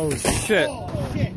Oh shit. Oh, shit.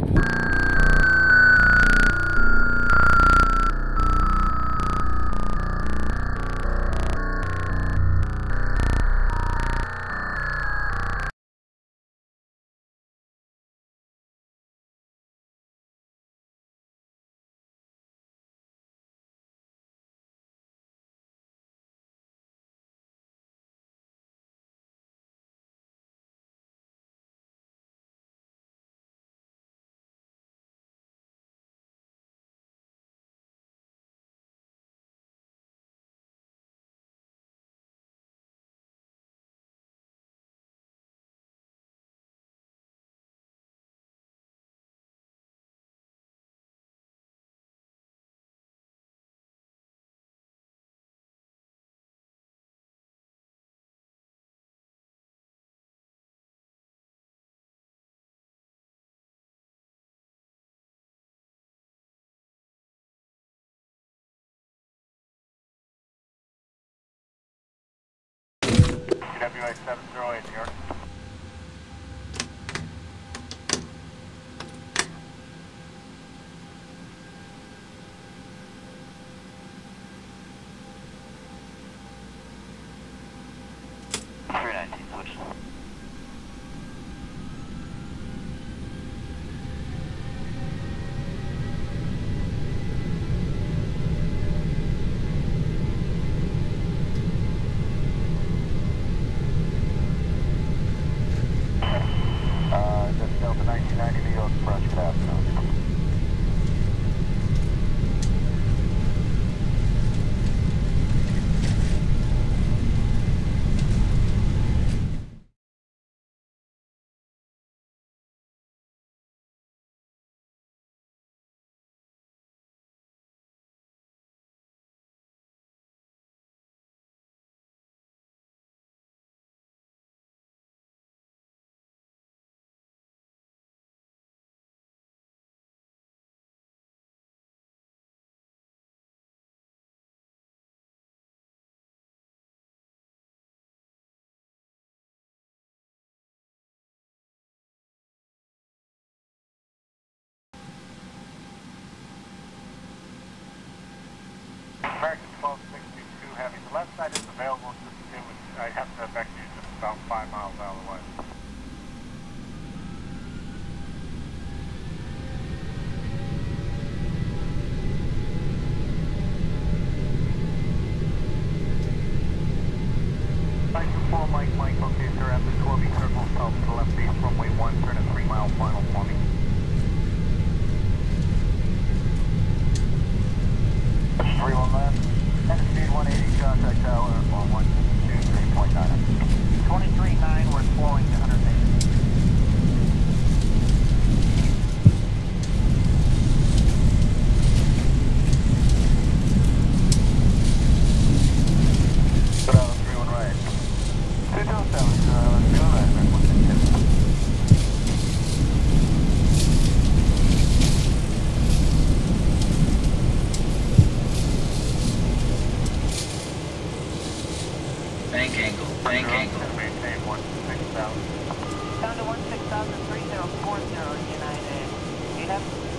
WA 708 New York. Switch. That's Delta 1990 New York Express. Good afternoon. American 12622 Heavy. The left side is available. I have to back you just about 5 miles out of the way. Mike, okay, sir, after 12 circle south to the left base, runway 1, turn a 3-mile final for me. That's 319, and speed 180, contact tower, on 123.9. 23.9, we're flowing to 180. Put out a 31 right. 227, sir, let's go right, man, 162. Bank angle, bank angle. Maintain 16,000. Down to 16,3040 United. You have